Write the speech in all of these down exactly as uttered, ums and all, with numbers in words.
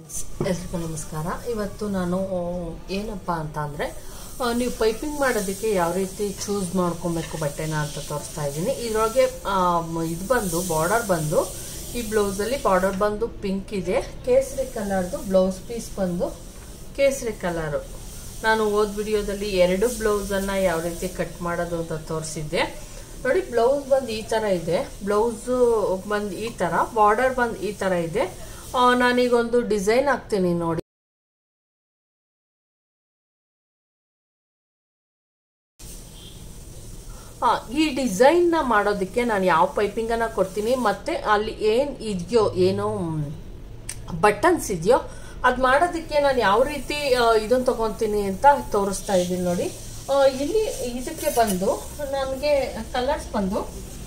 ಎಲ್ರಿಗೂ ನಮಸ್ಕಾರ. ಇವತ್ತು ನಾನು ಏನಪ್ಪ ಅಂತ ಅಂದರೆ ನೀವು ಪೈಪಿಂಗ್ ಮಾಡೋದಕ್ಕೆ ಯಾವ ರೀತಿ ಚೂಸ್ ಮಾಡ್ಕೊಬೇಕು ಬಟ್ಟೆನ ಅಂತ ತೋರಿಸ್ತಾ ಇದ್ದೀನಿ. ಇದರೊಳಗೆ ಇದು ಬಂದು ಬಾರ್ಡರ್ ಬಂದು ಈ ಬ್ಲೌಸಲ್ಲಿ ಬಾರ್ಡರ್ ಬಂದು ಪಿಂಕ್ ಇದೆ, ಕೇಸರಿ ಕಲರ್ದು ಬ್ಲೌಸ್ ಪೀಸ್ ಬಂದು ಕೇಸರಿ ಕಲರು. ನಾನು ಓದ್ ವಿಡಿಯೋದಲ್ಲಿ ಎರಡು ಬ್ಲೌಸನ್ನು ಯಾವ ರೀತಿ ಕಟ್ ಮಾಡೋದು ಅಂತ ತೋರಿಸಿದ್ದೆ. ನೋಡಿ, ಬ್ಲೌಸ್ ಬಂದು ಈ ಥರ ಇದೆ, ಬ್ಲೌಸು ಬಂದು ಈ ಥರ, ಬಾರ್ಡರ್ ಬಂದು ಈ ಥರ ಇದೆ. ನಾನೀಗೊಂದು ಡಿಸೈನ್ ಹಾಕ್ತೀನಿ ನೋಡಿ. ಈ ಡಿಸೈನ್ ನ ಮಾಡೋದಕ್ಕೆ ನಾನು ಯಾವ ಪೈಪಿಂಗ್ ಅನ್ನ ಕೊಡ್ತೀನಿ, ಮತ್ತೆ ಅಲ್ಲಿ ಏನ್ ಇದೆಯೋ ಏನೋ ಬಟನ್ಸ್ ಇದೆಯೋ ಅದ್ ಮಾಡೋದಕ್ಕೆ ನಾನು ಯಾವ ರೀತಿ ಇದನ್ನ ತಗೊಂತೀನಿ ಅಂತ ತೋರಿಸ್ತಾ ಇದ್ದೀನಿ ನೋಡಿ. ಇಲ್ಲಿ ಇದಕ್ಕೆ ಬಂದು ನನಗೆ ಕಲರ್ಸ್ ಬಂದು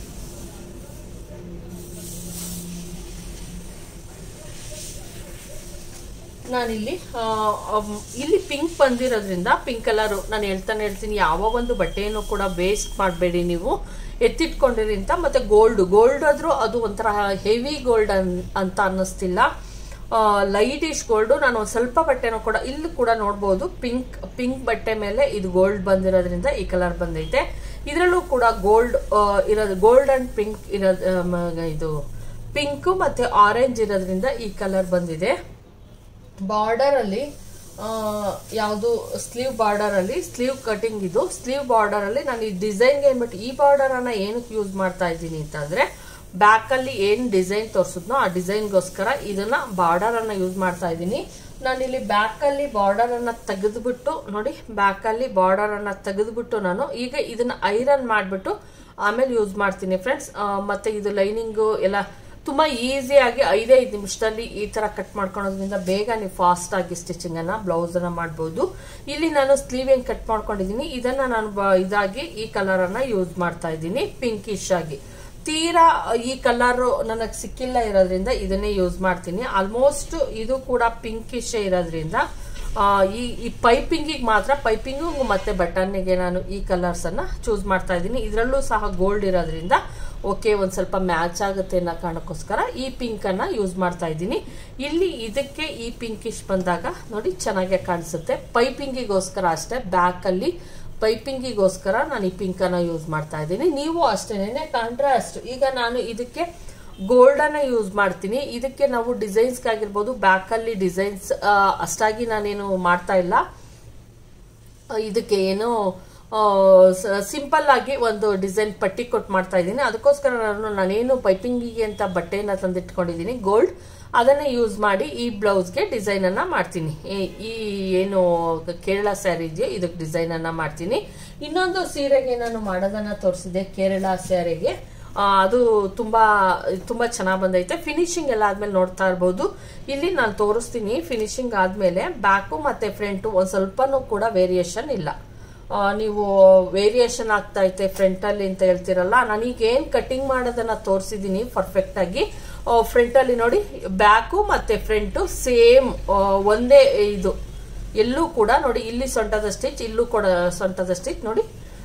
ನಾನಿಲ್ಲಿ ಇಲ್ಲಿ ಪಿಂಕ್ ಬಂದಿರೋದ್ರಿಂದ ಪಿಂಕ್ ಕಲರ್ ನಾನು ಹೇಳ್ತಾನೆ ಹೇಳ್ತೀನಿ, ಯಾವ ಒಂದು ಬಟ್ಟೆಯನ್ನು ಕೂಡ ವೇಸ್ಟ್ ಮಾಡಬೇಡಿ, ನೀವು ಎತ್ತಿಟ್ಕೊಂಡಿರಿ ಅಂತ. ಮತ್ತೆ ಗೋಲ್ಡ್ ಗೋಲ್ಡ್ ಆದ್ರೂ ಅದು ಒಂಥರ ಹೆವಿ ಗೋಲ್ಡ್ ಅಂತ ಅನ್ನಿಸ್ತಿಲ್ಲ, ಲೈಟ್ ಇಶ್ ಗೋಲ್ಡ್. ನಾನು ಒಂದು ಸ್ವಲ್ಪ ಬಟ್ಟೆನೂ ಕೂಡ ಇಲ್ಲಿ ಕೂಡ ನೋಡ್ಬೋದು, ಪಿಂಕ್ ಪಿಂಕ್ ಬಟ್ಟೆ ಮೇಲೆ ಇದು ಗೋಲ್ಡ್ ಬಂದಿರೋದ್ರಿಂದ ಈ ಕಲರ್ ಬಂದೈತೆ. ಇದರಲ್ಲೂ ಕೂಡ ಗೋಲ್ಡ್ ಇರೋದು, ಗೋಲ್ಡ್ ಅಂಡ್ ಪಿಂಕ್ ಇರೋದು, ಇದು ಪಿಂಕ್ ಮತ್ತೆ ಆರೆಂಜ್ ಇರೋದ್ರಿಂದ ಈ ಕಲರ್ ಬಂದಿದೆ. ಬಾರ್ಡರ್ ಅಲ್ಲಿ ಯಾವುದು ಸ್ಲೀವ್ ಬಾರ್ಡರ್ ಅಲ್ಲಿ ಸ್ಲೀವ್ ಕಟಿಂಗ್, ಇದು ಸ್ಲೀವ್ ಬಾರ್ಡರ್ ಅಲ್ಲಿ ನಾನು ಈ ಡಿಸೈನ್ಗೆ ಏನ್ಬಿಟ್ಟು ಈ ಬಾರ್ಡರ್ ಅನ್ನ ಏನಕ್ಕೆ ಯೂಸ್ ಮಾಡ್ತಾ ಇದ್ದೀನಿ ಅಂತಂದ್ರೆ, ಬ್ಯಾಕ್ ಅಲ್ಲಿ ಏನ್ ಡಿಸೈನ್ ತೋರಿಸಿದ್ನೋ ಆ ಡಿಸೈನ್ಗೋಸ್ಕರ ಇದನ್ನ ಬಾರ್ಡರ್ ಅನ್ನ ಯೂಸ್ ಮಾಡ್ತಾ ಇದ್ದೀನಿ. ನಾನು ಇಲ್ಲಿ ಬ್ಯಾಕ್ ಅಲ್ಲಿ ಬಾರ್ಡರ್ ಅನ್ನ ತೆಗೆದ್ಬಿಟ್ಟು ನೋಡಿ, ಬ್ಯಾಕ್ ಅಲ್ಲಿ ಬಾರ್ಡರ್ ಅನ್ನ ತೆಗೆದ್ಬಿಟ್ಟು ನಾನು ಈಗ ಇದನ್ನ ಐರನ್ ಮಾಡ್ಬಿಟ್ಟು ಆಮೇಲೆ ಯೂಸ್ ಮಾಡ್ತೀನಿ ಫ್ರೆಂಡ್ಸ್. ಮತ್ತೆ ಇದು ಲೈನಿಂಗು ಎಲ್ಲ ತುಂಬಾ ಈಸಿಯಾಗಿ ಐದೈದು ನಿಮಿಷದಲ್ಲಿ ಈ ತರ ಕಟ್ ಮಾಡ್ಕೊಳೋದ್ರಿಂದ ಬೇಗ ನೀವು ಫಾಸ್ಟ್ ಆಗಿ ಸ್ಟಿಚಿಂಗ್ ಅನ್ನ ಬ್ಲೌಸ್ ಅನ್ನ ಮಾಡಬಹುದು. ಇಲ್ಲಿ ನಾನು ಸ್ಲೀವ್ ಏನ್ ಕಟ್ ಮಾಡ್ಕೊಂಡಿದ್ದೀನಿ ಇದನ್ನ ನಾನು ಇದಾಗಿ ಈ ಕಲರ್ ಅನ್ನ ಯೂಸ್ ಮಾಡ್ತಾ ಇದ್ದೀನಿ, ಪಿಂಕಿಶ್ ಆಗಿ. ತೀರಾ ಈ ಕಲರ್ ನನಗೆ ಸಿಕ್ಕಿಲ್ಲ ಇರೋದ್ರಿಂದ ಇದನ್ನೇ ಯೂಸ್ ಮಾಡ್ತೀನಿ. ಆಲ್ಮೋಸ್ಟ್ ಇದು ಕೂಡ ಪಿಂಕಿಶ್ ಇರೋದ್ರಿಂದ ಈ ಈ ಪೈಪಿಂಗಿಗೆ ಮಾತ್ರ, ಪೈಪಿಂಗು ಮತ್ತೆ ಬಟನ್ಗೆ ನಾನು ಈ ಕಲರ್ಸ್ ಅನ್ನ ಚೂಸ್ ಮಾಡ್ತಾ ಇದ್ದೀನಿ. ಇದರಲ್ಲೂ ಸಹ ಗೋಲ್ಡ್ ಇರೋದ್ರಿಂದ ಓಕೆ, ಒಂದ್ ಸ್ವಲ್ಪ ಮ್ಯಾಚ್ ಆಗುತ್ತೆ ಅನ್ನೋ ಕಾರಣಕ್ಕೋಸ್ಕರ ಈ ಪಿಂಕ್ ಅನ್ನ ಯೂಸ್ ಮಾಡ್ತಾ ಇದ್ದೀನಿ. ಇಲ್ಲಿ ಇದಕ್ಕೆ ಈ ಪಿಂಕಿಶ್ ಬಂದಾಗ ನೋಡಿ ಚೆನ್ನಾಗಿ ಕಾಣಿಸುತ್ತೆ. ಪೈಪಿಂಗಿಗೋಸ್ಕರ ಅಷ್ಟೇ, ಬ್ಯಾಕ್ ಅಲ್ಲಿ ಪೈಪಿಂಗಿಗೋಸ್ಕರ ನಾನು ಈ ಪಿಂಕ್ ಅನ್ನ ಯೂಸ್ ಮಾಡ್ತಾ ಇದ್ದೀನಿ. ನೀವು ಅಷ್ಟೇನೆ ಕಾಂಟ್ರಾಸ್ಟ್. ಈಗ ನಾನು ಇದಕ್ಕೆ ಗೋಲ್ಡ್ ಅನ್ನ ಯೂಸ್ ಮಾಡ್ತೀನಿ. ಇದಕ್ಕೆ ನಾವು ಡಿಸೈನ್ಸ್ ಆಗಿರ್ಬೋದು, ಬ್ಯಾಕ್ ಅಲ್ಲಿ ಡಿಸೈನ್ಸ್ ಅಷ್ಟಾಗಿ ನಾನೇನು ಮಾಡ್ತಾ ಇಲ್ಲ. ಇದಕ್ಕೆ ಏನು ಸಿಂಪಲ್ ಆಗಿ ಒಂದು ಡಿಸೈನ್ ಪಟ್ಟಿ ಕೊಟ್ಟು ಮಾಡ್ತಾ ಇದ್ದೀನಿ. ಅದಕ್ಕೋಸ್ಕರ ನಾನು ನಾನೇನು ಪೈಪಿಂಗಿಗೆ ಅಂತ ಬಟ್ಟೆನ ತಂದಿಟ್ಕೊಂಡಿದ್ದೀನಿ ಗೋಲ್ಡ್, ಅದನ್ನ ಯೂಸ್ ಮಾಡಿ ಈ ಬ್ಲೌಸ್ಗೆ ಡಿಸೈನ್ ಅನ್ನ ಮಾಡ್ತೀನಿ. ಈ ಏನು ಕೇರಳ ಸ್ಯಾರಿ ಇದೆಯೋ ಇದಕ್ಕೆ ಡಿಸೈನ್ ಅನ್ನ ಮಾಡ್ತೀನಿ. ಇನ್ನೊಂದು ಸೀರೆಗೆ ನಾನು ಮಾಡೋದನ್ನ ತೋರಿಸಿದೆ, ಕೇರಳ ಸ್ಯಾರಿಗೆ. ಅದು ತುಂಬಾ ತುಂಬಾ ಚೆನ್ನಾಗಿ ಬಂದೈತೆ. ಫಿನಿಶಿಂಗ್ ಎಲ್ಲ ಆದ್ಮೇಲೆ ನೋಡ್ತಾ ಇರ್ಬೋದು. ಇಲ್ಲಿ ನಾನು ತೋರಿಸ್ತೀನಿ. ಫಿನಿಶಿಂಗ್ ಆದ್ಮೇಲೆ ಬ್ಯಾಕು ಮತ್ತೆ ಫ್ರಂಟ್ ಒಂದ್ ಸ್ವಲ್ಪನೂ ಕೂಡ ವೇರಿಯೇಷನ್ ಇಲ್ಲ. ನೀವು ವೇರಿಯೇಷನ್ ಆಗ್ತಾ ಐತೆ ಫ್ರಂಟ್ ಅಲ್ಲಿ ಅಂತ ಹೇಳ್ತಿರಲ್ಲ, ನಾನೀಗ ಏನ್ ಕಟಿಂಗ್ ಮಾಡೋದನ್ನ ತೋರಿಸಿದೀನಿ ಪರ್ಫೆಕ್ಟ್ ಆಗಿ. ಫ್ರಂಟ್ ಅಲ್ಲಿ ನೋಡಿ, ಬ್ಯಾಕು ಮತ್ತೆ ಫ್ರಂಟ್ ಸೇಮ್ ಒಂದೇ. ಇದು ಎಲ್ಲೂ ಕೂಡ ನೋಡಿ, ಇಲ್ಲಿ ಸೊಂಟದ ಸ್ಟಿಚ್, ಇಲ್ಲೂ ಕೂಡ ಸೊಂಟದ ಸ್ಟಿಚ್ ನೋಡಿ,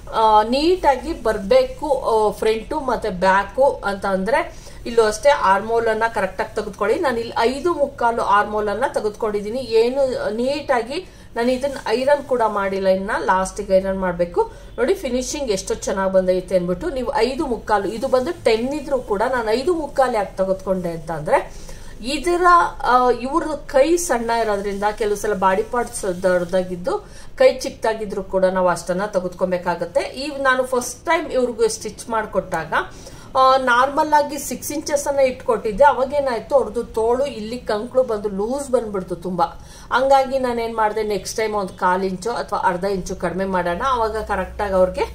ನೀಟಾಗಿ ಬರ್ಬೇಕು ಫ್ರಂಟು ಮತ್ತೆ ಬ್ಯಾಕು ಅಂತ ಅಂದ್ರೆ. ಇಲ್ಲೂ ಅಷ್ಟೇ ಆರ್ಮೋಲ್ ಅನ್ನ ಕರೆಕ್ಟ್ ಆಗಿ ತೆಗೆದುಕೊಳ್ಳಿ. ನಾನು ಇಲ್ಲಿ ಐದು ಮುಕ್ಕಾಲು ಆರ್ಮೋಲ್ ಅನ್ನ ತೆಗೆದುಕೊಂಡಿದ್ದೀನಿ. ಏನು ನೀಟಾಗಿ ನಾನು ಇದನ್ನ ಐರನ್ ಕೂಡ ಮಾಡಿಲ್ಲ, ಇನ್ನ ಲಾಸ್ಟಿಗೆ ಐರನ್ ಮಾಡಬೇಕು. ನೋಡಿ ಫಿನಿಶಿಂಗ್ ಎಷ್ಟು ಚೆನ್ನಾಗಿ ಬಂದೈತೆ ಅನ್ಬಿಟ್ಟು. ನೀವು ಐದು ಮುಕ್ಕಾಲು, ಇದು ಬಂದು ಟೆನ್ ಇದ್ರು ಕೂಡ ನಾನು ಐದು ಮುಕ್ಕಾಲು ಯಾಕೆ ತೆಗೆದುಕೊಂಡೆ ಅಂತ ಅಂದ್ರೆ, ಇದರ ಇವ್ರದ್ದು ಕೈ ಸಣ್ಣ ಇರೋದ್ರಿಂದ ಕೆಲವು ಸಲ ಬಾಡಿ ಪಾರ್ಟ್ಸ್ ದೊಡ್ಡದಾಗಿದ್ದು ಕೈ ಚಿಕ್ಕದಾಗಿದ್ರು ಕೂಡ ನಾವು ಅಷ್ಟನ್ನ ತೆಗೆದುಕೊಬೇಕಾಗತ್ತೆ. ಈ ನಾನು ಫಸ್ಟ್ ಟೈಮ್ ಇವ್ರಿಗೆ ಸ್ಟಿಚ್ ಮಾಡಿಕೊಟ್ಟಾಗ ನಾರ್ಮಲ್ ಆಗಿ ಸಿಕ್ಸ್ ಇಂಚಸ್ ಅನ್ನ ಇಟ್ಕೊಟ್ಟಿದ್ದೆ. ಅವಾಗೇನಾಯ್ತು, ಅವ್ರದ್ದು ತೋಳು ಇಲ್ಲಿ ಕಂಕ್ಳು ಬಂದು ಲೂಸ್ ಬಂದ್ಬಿಡ್ತು ತುಂಬಾ. ಹಂಗಾಗಿ ನಾನೇನ್ ಮಾಡಿದೆ, ನೆಕ್ಸ್ಟ್ ಟೈಮ್ ಒಂದು ಕಾಲ್ ಇಂಚು ಅಥವಾ ಅರ್ಧ ಇಂಚು ಕಡಿಮೆ ಮಾಡೋಣ, ಅವಾಗ ಕರೆಕ್ಟ್ ಆಗಿ ಅವ್ರಿಗೆ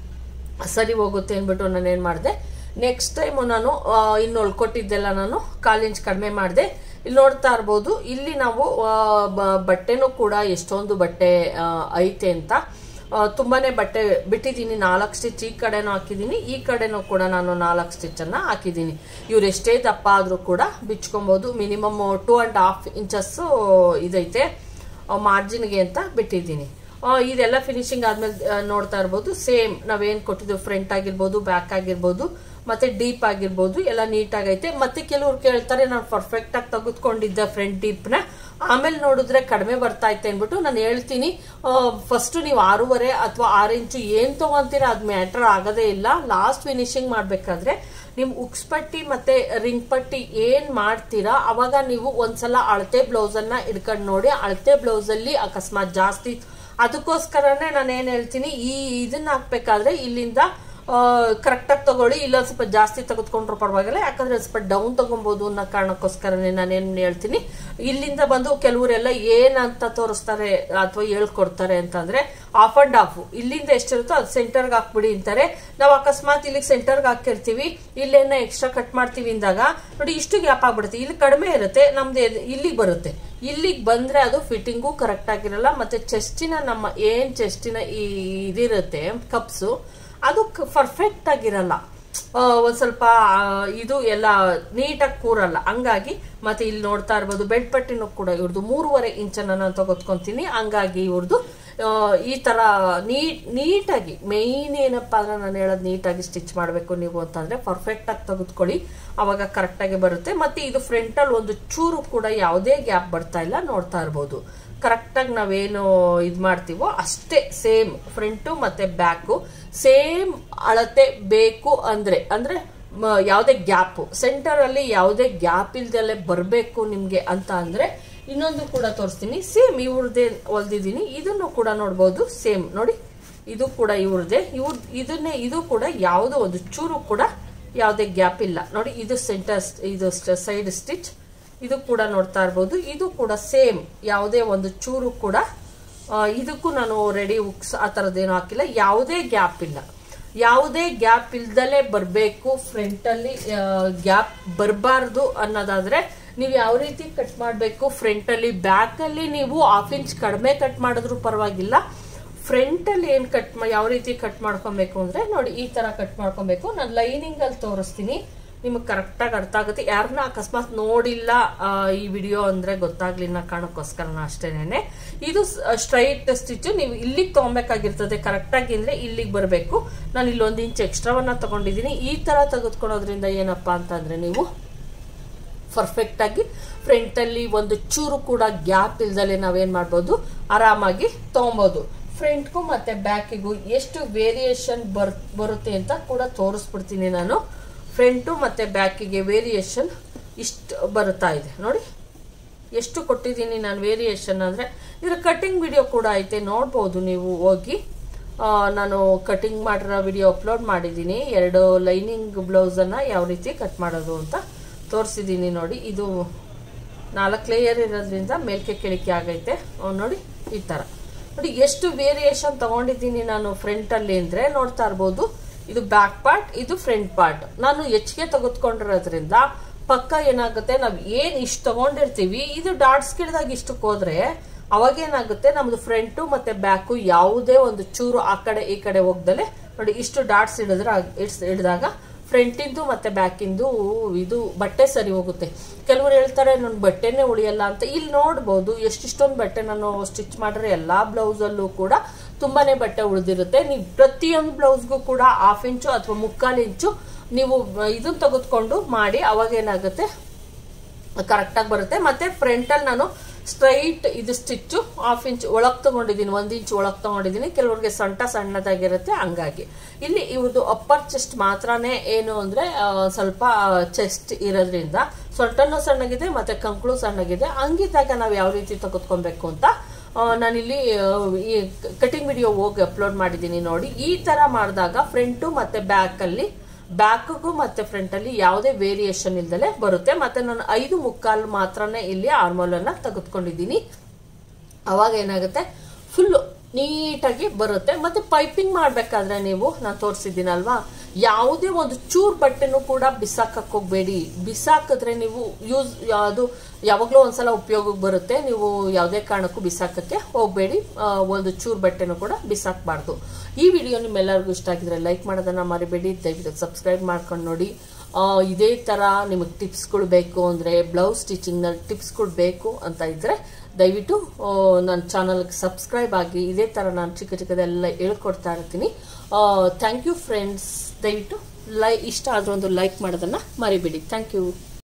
ಸರಿ ಹೋಗುತ್ತೆ ಅನ್ಬಿಟ್ಟು ನಾನೇನ್ ಮಾಡಿದೆ, ನೆಕ್ಸ್ಟ್ ಟೈಮ್ ನಾನು ಇನ್ನು ಹೊಲ್ಕೊಟ್ಟಿದ್ದೆಲ್ಲ ನಾನು ಕಾಲ್ ಇಂಚ್ ಕಡಿಮೆ ಮಾಡಿದೆ. ಇಲ್ಲಿ ನೋಡ್ತಾ ಇರ್ಬೋದು, ಇಲ್ಲಿ ನಾವು ಬಟ್ಟೆನೂ ಕೂಡ ಎಷ್ಟೊಂದು ಬಟ್ಟೆ ಐತೆ ಅಂತ ತುಂಬಾನೇ ಬಟ್ಟೆ ಬಿಟ್ಟಿದ್ದೀನಿ. ನಾಲ್ಕು ಸ್ಟಿಚ್ ಈ ಕಡೆನೂ ಹಾಕಿದ್ದೀನಿ, ಈ ಕಡೆನೂ ಕೂಡ ನಾನು ನಾಲ್ಕು ಸ್ಟಿಚ್ ಅನ್ನ ಹಾಕಿದ್ದೀನಿ. ಇವ್ರು ಎಷ್ಟೇ ದಪ್ಪ ಆದ್ರೂ ಕೂಡ ಬಿಚ್ಕೊಬಹುದು. Minimum two and half inches ಇದೈತೆ ಮಾರ್ಜಿನ್ಗೆ ಅಂತ ಬಿಟ್ಟಿದ್ದೀನಿ. ಇದೆಲ್ಲ ಫಿನಿಶಿಂಗ್ ಆದ್ಮೇಲೆ ನೋಡ್ತಾ ಇರ್ಬೋದು, ಸೇಮ್ ನಾವೇನ್ ಕೊಟ್ಟಿದ್ದು ಫ್ರಂಟ್ ಆಗಿರ್ಬೋದು, ಬ್ಯಾಕ್ ಆಗಿರ್ಬೋದು, ಮತ್ತೆ ಡೀಪ್ ಆಗಿರ್ಬೋದು ಎಲ್ಲ ನೀಟ್ ಆಗೈತೆ. ಮತ್ತೆ ಕೆಲವರು ಕೇಳ್ತಾರೆ ನಾನು ಪರ್ಫೆಕ್ಟ್ ಆಗಿ ತೆಗೆದುಕೊಂಡಿದ್ದೆ ಫ್ರಂಟ್ ಡೀಪ್ ನ, ಆಮೇಲೆ ನೋಡಿದ್ರೆ ಕಡಿಮೆ ಬರ್ತಾ ಇತ್ತೆ ಅಂದ್ಬಿಟ್ಟು ನಾನು ಹೇಳ್ತೀನಿ, ಫಸ್ಟ್ ನೀವು ಆರೂವರೆ ಅಥವಾ ಆರು ಇಂಚು ಏನ್ ತಗೊಂತೀರಾ ಅದ್ ಮ್ಯಾಟರ್ ಆಗದೇ ಇಲ್ಲ. ಲಾಸ್ಟ್ ಫಿನಿಶಿಂಗ್ ಮಾಡ್ಬೇಕಾದ್ರೆ ನಿಮ್ ಉಕ್ಸ್ ಪಟ್ಟಿ ಮತ್ತೆ ರಿಂಗ್ ಪಟ್ಟಿ ಏನ್ ಮಾಡ್ತೀರಾ ಅವಾಗ ನೀವು ಒಂದ್ಸಲ ಅಳತೆ ಬ್ಲೌಸ್ ಅನ್ನ ಇಡ್ಕೊಂಡು ನೋಡಿ. ಅಳತೆ ಬ್ಲೌಸ್ ಅಲ್ಲಿ ಅಕಸ್ಮಾತ್ ಜಾಸ್ತಿ, ಅದಕ್ಕೋಸ್ಕರನೇ ನಾನು ಏನ್ ಹೇಳ್ತೀನಿ, ಈ ಇದನ್ನ ಹಾಕ್ಬೇಕಾದ್ರೆ ಇಲ್ಲಿಂದ ಕರೆಕ್ಟ್ ಆಗಿ ತಗೊಳ್ಳಿ. ಇಲ್ಲೊಂದ್ ಸ್ವಲ್ಪ ಜಾಸ್ತಿ ತೆಗೆದುಕೊಂಡ್ರು ಪರವಾಗಿಲ್ಲ, ಯಾಕಂದ್ರೆ ಸ್ವಲ್ಪ ಡೌನ್ ತಗೊಬಹುದು ಅನ್ನೋ ಕಾರಣಕ್ಕೋಸ್ಕರನೇ ನಾನೇನ್ ಹೇಳ್ತೀನಿ. ಇಲ್ಲಿಂದ ಬಂದು ಕೆಲವರೆಲ್ಲ ಏನಂತ ತೋರಿಸ್ತಾರೆ ಅಥವಾ ಹೇಳ್ಕೊಡ್ತಾರೆ ಅಂತಂದ್ರೆ ಆಫ್ ಅಂಡ್ ಆಫ್, ಇಲ್ಲಿಂದ ಎಷ್ಟಿರುತ್ತೋ ಅದು ಸೆಂಟರ್ಗೆ ಹಾಕ್ಬಿಡಿ ಅಂತಾರೆ. ನಾವು ಅಕಸ್ಮಾತ್ ಇಲ್ಲಿಗೆ ಸೆಂಟರ್ಗೆ ಹಾಕಿರ್ತೀವಿ, ಇಲ್ಲೇನ ಎಕ್ಸ್ಟ್ರಾ ಕಟ್ ಮಾಡ್ತೀವಿ ಅಂದಾಗ ನೋಡಿ ಇಷ್ಟು ಗ್ಯಾಪ್ ಆಗ್ಬಿಡುತ್ತೆ. ಇಲ್ಲಿ ಕಡಿಮೆ ಇರುತ್ತೆ, ನಮ್ದು ಇಲ್ಲಿಗೆ ಬರುತ್ತೆ. ಇಲ್ಲಿಗೆ ಬಂದ್ರೆ ಅದು ಫಿಟ್ಟಿಂಗು ಕರೆಕ್ಟ್ ಆಗಿರಲ್ಲ. ಮತ್ತೆ ಚೆಸ್ಟಿನ ನಮ್ಮ ಏನ್ ಚೆಸ್ಟಿನ ಈ ಇದಿರುತ್ತೆ ಕಪ್ಸು, ಅದು ಪರ್ಫೆಕ್ಟ್ ಆಗಿರಲ್ಲ, ಒಂದ್ ಸ್ವಲ್ಪ ಇದು ಎಲ್ಲ ನೀಟಾಗಿ ಕೂರಲ್ಲ. ಹಂಗಾಗಿ ಮತ್ತೆ ಇಲ್ಲಿ ನೋಡ್ತಾ ಇರ್ಬೋದು ಬೆಡ್ ಪಟ್ಟಿನೂ ಕೂಡ ಇವ್ರದ್ದು ಮೂರುವರೆ ಇಂಚನ್ನ ನಾನು ತಗೊತ್ಕೊಂತೀನಿ. ಹಂಗಾಗಿ ಇವ್ರದ್ದು ಈ ತರ ನೀಟ್ ನೀಟಾಗಿ, ಮೇಯ್ನ್ ಏನಪ್ಪಾ ಅಂದ್ರೆ ನಾನು ಹೇಳೋದು ನೀಟಾಗಿ ಸ್ಟಿಚ್ ಮಾಡಬೇಕು ನೀವು ಅಂತಂದ್ರೆ ಪರ್ಫೆಕ್ಟ್ ಆಗಿ ತೆಗೆದುಕೊಳ್ಳಿ, ಅವಾಗ ಕರೆಕ್ಟ್ ಆಗಿ ಬರುತ್ತೆ. ಮತ್ತೆ ಇದು ಫ್ರಂಟ್ ಅಲ್ಲಿ ಒಂದು ಚೂರು ಕೂಡ ಯಾವುದೇ ಗ್ಯಾಪ್ ಬರ್ತಾ ಇಲ್ಲ, ನೋಡ್ತಾ ಇರ್ಬೋದು. ಕರೆಕ್ಟ್ ಆಗಿ ನಾವೇನು ಇದ್ ಮಾಡ್ತೀವೋ ಅಷ್ಟೇ ಸೇಮ್ ಫ್ರಂಟು ಮತ್ತೆ ಬ್ಯಾಕು ಸೇಮ್ ಅಳತೆ ಬೇಕು. ಅಂದ್ರೆ ಅಂದ್ರೆ ಯಾವುದೇ ಗ್ಯಾಪ್ ಸೆಂಟರ್ ಅಲ್ಲಿ ಯಾವುದೇ ಗ್ಯಾಪ್ ಇಲ್ದಲ್ಲೇ ಬರ್ಬೇಕು ನಿಮ್ಗೆ ಅಂತ ಅಂದ್ರೆ ಇನ್ನೊಂದು ಕೂಡ ತೋರಿಸ್ತೀನಿ. ಸೇಮ್ ಇವ್ರದೇ ಹೊಲ್ದಿದ್ದೀನಿ, ಇದನ್ನು ಕೂಡ ನೋಡ್ಬೋದು. ಸೇಮ್ ನೋಡಿ, ಇದು ಕೂಡ ಇವ್ರದೇ, ಇವ್ರ ಇದನ್ನೇ ಇದು ಕೂಡ ಯಾವುದೋ ಒಂದು ಚೂರು ಕೂಡ ಯಾವುದೇ ಗ್ಯಾಪ್ ಇಲ್ಲ ನೋಡಿ. ಇದು ಸೆಂಟರ್, ಇದು ಸೈಡ್ ಸ್ಟಿಚ್, ಇದು ಕೂಡ ನೋಡ್ತಾ ಇರ್ಬೋದು. ಇದು ಕೂಡ ಸೇಮ್, ಯಾವುದೇ ಒಂದು ಚೂರು ಕೂಡ ಇದಕ್ಕೂ ನಾನು ರೆಡಿ ಉಕ್ಸ್ ಆ ಥರದ್ದೇನು ಹಾಕಿಲ್ಲ. ಯಾವುದೇ ಗ್ಯಾಪ್ ಇಲ್ಲ, ಯಾವುದೇ ಗ್ಯಾಪ್ ಇಲ್ದಲೇ ಬರಬೇಕು. ಫ್ರಂಟ್ ಅಲ್ಲಿ ಗ್ಯಾಪ್ ಬರಬಾರ್ದು ಅನ್ನೋದಾದ್ರೆ ನೀವು ಯಾವ ರೀತಿ ಕಟ್ ಮಾಡಬೇಕು, ಫ್ರಂಟ್ ಅಲ್ಲಿ ಬ್ಯಾಕ್ ಅಲ್ಲಿ ನೀವು ಹಾಫ್ ಇಂಚ್ ಕಡಿಮೆ ಕಟ್ ಮಾಡಿದ್ರು ಪರವಾಗಿಲ್ಲ. ಫ್ರಂಟ್ ಅಲ್ಲಿ ಏನ್ ಕಟ್ ಯಾವ ರೀತಿ ಕಟ್ ಮಾಡ್ಕೊಬೇಕು ಅಂದ್ರೆ ನೋಡಿ ಈ ತರ ಕಟ್ ಮಾಡ್ಕೊಬೇಕು. ನಾನು ಲೈನಿಂಗ್ ಅಲ್ಲಿ ತೋರಿಸ್ತೀನಿ, ನಿಮಗೆ ಕರೆಕ್ಟ್ ಆಗಿ ಅರ್ಥ ಆಗುತ್ತೆ. ಯಾರನ್ನ ಅಕಸ್ಮಾತ್ ನೋಡಿಲ್ಲ ಈ ವಿಡಿಯೋ ಅಂದ್ರೆ ಗೊತ್ತಾಗ್ಲಿಲ್ಲ ಕಾರಣಕ್ಕೋಸ್ಕರ ಅಷ್ಟೇನೆ. ಇದು ಸ್ಟ್ರೈಟ್ ಸ್ಟಿಚ್, ನೀವು ಇಲ್ಲಿಗೆ ತಗೊಬೇಕಾಗಿರ್ತದೆ ಕರೆಕ್ಟ್ ಆಗಿ, ಅಂದ್ರೆ ಇಲ್ಲಿಗೆ ಬರಬೇಕು. ನಾನು ಇಲ್ಲೊಂದು ಇಂಚ್ ಎಕ್ಸ್ಟ್ರಾವನ್ನ ತಗೊಂಡಿದ್ದೀನಿ. ಈ ತರ ತೆಗೆದುಕೊಳ್ಳೋದ್ರಿಂದ ಏನಪ್ಪಾ ಅಂತಂದ್ರೆ ನೀವು ಪರ್ಫೆಕ್ಟ್ ಆಗಿ ಫ್ರಂಟ್ ಅಲ್ಲಿ ಒಂದು ಚೂರು ಕೂಡ ಗ್ಯಾಪ್ ಇಲ್ದಲೆ ನಾವೇನ್ ಮಾಡ್ಬೋದು, ಆರಾಮಾಗಿ ತಗೊಬಹುದು. ಫ್ರಂಟ್ಗೂ ಮತ್ತೆ ಬ್ಯಾಕಿಗೂ ಎಷ್ಟು ವೇರಿಯೇಷನ್ ಬರ್ ಬರುತ್ತೆ ಅಂತ ಕೂಡ ತೋರಿಸ್ಬಿಡ್ತೀನಿ ನಾನು. ಫ್ರಂಟು ಮತ್ತೆ ಬ್ಯಾಕಿಗೆ ವೇರಿಯೇಷನ್ ಇಷ್ಟು ಬರುತ್ತಾ ಇದೆ ನೋಡಿ, ಎಷ್ಟು ಕೊಟ್ಟಿದ್ದೀನಿ ನಾನು ವೇರಿಯೇಷನ್ ಅಂದ್ರೆ. ಇದರ ಕಟಿಂಗ್ ವಿಡಿಯೋ ಕೂಡ ಐತೆ, ನೋಡ್ಬೋದು ನೀವು ಹೋಗಿ. ನಾನು ಕಟಿಂಗ್ ಮಾಡಿರೋ ವಿಡಿಯೋ ಅಪ್ಲೋಡ್ ಮಾಡಿದ್ದೀನಿ. ಎರಡು ಲೈನಿಂಗ್ ಬ್ಲೌಸ್ ಅನ್ನ ಯಾವ ರೀತಿ ಕಟ್ ಮಾಡೋದು ಅಂತ ತೋರಿಸಿದ್ದೀನಿ ನೋಡಿ. ಇದು ನಾಲ್ಕು ಲೇಯರ್ ಇರೋದ್ರಿಂದ ಮೇಲ್ಕೆ ಕೆಳಿಕೆ ಆಗೈತೆ ನೋಡಿ. ಈ ತರ ನೋಡಿ ಎಷ್ಟು ವೇರಿಯೇಷನ್ ತಗೊಂಡಿದ್ದೀನಿ ನಾನು ಫ್ರಂಟ್ ಅಲ್ಲಿ ಅಂದ್ರೆ ನೋಡ್ತಾ ಇರ್ಬೋದು. ಇದು ಬ್ಯಾಕ್ ಪಾರ್ಟ್, ಇದು ಫ್ರಂಟ್ ಪಾರ್ಟ್. ನಾನು ಹೆಚ್ಚಿಗೆ ತೆಗೆದುಕೊಂಡಿರೋದ್ರಿಂದ ಪಕ್ಕ ಏನಾಗುತ್ತೆ, ನಾವ್ ಏನ್ ಇಷ್ಟು ತಗೊಂಡಿರ್ತೀವಿ ಇದು ಡಾಟ್ಸ್ ಗಿಡದಾಗ ಇಷ್ಟಕ್ಕೆ ಹೋದ್ರೆ ಅವಾಗ ಏನಾಗುತ್ತೆ, ನಮ್ದು ಫ್ರಂಟು ಮತ್ತೆ ಬ್ಯಾಕು ಯಾವುದೇ ಒಂದು ಚೂರು ಆ ಕಡೆ ಈ ಕಡೆ ಹೋಗ್ದಲೆ ನೋಡಿ ಇಷ್ಟು ಡಾಟ್ಸ್ ಹಿಡಿದ್ರೆ ಹಿಡಿದಾಗ ಫ್ರಂಟಿಂದು ಮತ್ತೆ ಬ್ಯಾಕಿಂದು ಇದು ಬಟ್ಟೆ ಸರಿ ಹೋಗುತ್ತೆ. ಕೆಲವರು ಹೇಳ್ತಾರೆ ನನ್ ಬಟ್ಟೆನೆ ಉಳಿಯಲ್ಲ ಅಂತ. ಇಲ್ಲಿ ನೋಡ್ಬೋದು ಎಷ್ಟಿಷ್ಟೊಂದು ಬಟ್ಟೆ ನಾನು ಸ್ಟಿಚ್ ಮಾಡಿದ್ರೆ ಎಲ್ಲಾ ಬ್ಲೌಸ್ ಅಲ್ಲೂ ಕೂಡ ತುಂಬಾನೇ ಬಟ್ಟೆ ಉಳಿದಿರುತ್ತೆ. ನೀವು ಪ್ರತಿಯೊಂದು ಬ್ಲೌಸ್ಗೂ ಕೂಡ ಹಾಫ್ ಇಂಚು ಅಥವಾ ಮುಕ್ಕಾಲು ಇಂಚು ನೀವು ಇದನ್ನ ತೆಗೆದುಕೊಂಡು ಮಾಡಿ, ಅವಾಗ ಏನಾಗುತ್ತೆ ಕರೆಕ್ಟ್ ಆಗಿ ಬರುತ್ತೆ. ಮತ್ತೆ ಫ್ರಂಟ್ ಅಲ್ಲಿ ನಾನು ಸ್ಟ್ರೈಟ್ ಇದು ಸ್ಟಿಚ್ಚು ಹಾಫ್ ಇಂಚ್ ಒಳಗ್ ತಗೊಂಡಿದ್ದೀನಿ, ಒಂದ್ ಇಂಚ್ ಒಳಗ್ ತಗೊಂಡಿದ್ದೀನಿ. ಕೆಲವ್ರಿಗೆ ಸೊಂಟ ಸಣ್ಣದಾಗಿರುತ್ತೆ, ಹಂಗಾಗಿ ಇಲ್ಲಿ ಇವ್ರದ್ದು ಅಪ್ಪರ್ ಚೆಸ್ಟ್ ಮಾತ್ರನೇ ಏನು ಅಂದ್ರೆ ಸ್ವಲ್ಪ ಚೆಸ್ಟ್ ಇರೋದ್ರಿಂದ ಸೊಂಟನೂ ಸಣ್ಣಗಿದೆ ಮತ್ತೆ ಕಂಕಳು ಸಣ್ಣಗಿದೆ. ಹಂಗಿದ್ದಾಗ ನಾವ್ ಯಾವ ರೀತಿ ತೆಗೆದುಕೊಬೇಕು ಅಂತ ನಾನಿಲ್ಲಿ ಈ ಕಟಿಂಗ್ ವಿಡಿಯೋ ಹೋಗಿ ಅಪ್ಲೋಡ್ ಮಾಡಿದ್ದೀನಿ ನೋಡಿ. ಈ ತರ ಮಾಡಿದಾಗ ಫ್ರಂಟು ಮತ್ತೆ ಬ್ಯಾಕ್ ಅಲ್ಲಿ ಬ್ಯಾಕ್ಗೂ ಮತ್ತೆ ಫ್ರಂಟ್ ಅಲ್ಲಿ ಯಾವುದೇ ವೇರಿಯೇಷನ್ ಇಲ್ದಲೆ ಬರುತ್ತೆ. ಮತ್ತೆ ನಾನು ಐದು ಮುಕ್ಕಾಲು ಮಾತ್ರನೇ ಇಲ್ಲಿ ಆರ್ಮೋಲ್ ಅನ್ನ ತೆಗೆದುಕೊಂಡಿದ್ದೀನಿ. ಅವಾಗ ಏನಾಗುತ್ತೆ, ಫುಲ್ ನೀಟಾಗಿ ಬರುತ್ತೆ. ಮತ್ತೆ ಪೈಪಿಂಗ್ ಮಾಡ್ಬೇಕಾದ್ರೆ ನೀವು ನಾನು ತೋರಿಸಿದ್ದೀನಲ್ವಾ, ಯಾವುದೇ ಒಂದು ಚೂರ್ ಬಟ್ಟೆನೂ ಕೂಡ ಬಿಸಾಕಕ್ ಹೋಗ್ಬೇಡಿ. ಬಿಸಾಕಿದ್ರೆ ನೀವು ಯೂಸ್ ಅದು ಯಾವಾಗ್ಲೂ ಒಂದ್ಸಲ ಉಪಯೋಗಕ್ಕೆ ಬರುತ್ತೆ. ನೀವು ಯಾವುದೇ ಕಾರಣಕ್ಕೂ ಬಿಸಾಕಕ್ಕೆ ಹೋಗ್ಬೇಡಿ. ಒಂದು ಚೂರ್ ಬಟ್ಟೆನೂ ಕೂಡ ಬಿಸಾಕಬಾರ್ದು. ಈ ವಿಡಿಯೋ ನಿಮ್ಮೆಲ್ಲರಿಗೂ ಇಷ್ಟ ಆಗಿದ್ರೆ ಲೈಕ್ ಮಾಡೋದನ್ನ ಮರಿಬೇಡಿ. ದಯವಿಟ್ಟು ಸಬ್ಸ್ಕ್ರೈಬ್ ಮಾಡ್ಕೊಂಡು ನೋಡಿ. ಇದೇ ತರ ನಿಮಗೆ ಟಿಪ್ಸ್ಗಳು ಬೇಕು ಅಂದ್ರೆ, ಬ್ಲೌಸ್ ಸ್ಟಿಚಿಂಗ್ ನಲ್ಲಿ ಟಿಪ್ಸ್ಗಳು ಬೇಕು ಅಂತ ಇದ್ರೆ ದಯವಿಟ್ಟು ನನ್ನ ಚಾನಲ್ಗೆ ಸಬ್ಸ್ಕ್ರೈಬ್ ಆಗಿ. ಇದೇ ತರ ನಾನು ಚಿಕ್ಕ ಚಿಕ್ಕದೆಲ್ಲ ಹೇಳ್ಕೊಡ್ತಾ ಇರ್ತೀನಿ. Thank you friends. ದಯವಿಟ್ಟು ಲೈ ಇಷ್ಟ ಆದ್ರೂ ಒಂದು ಲೈಕ್ ಮಾಡೋದನ್ನ ಮರಿಬೇಡಿ. Thank you.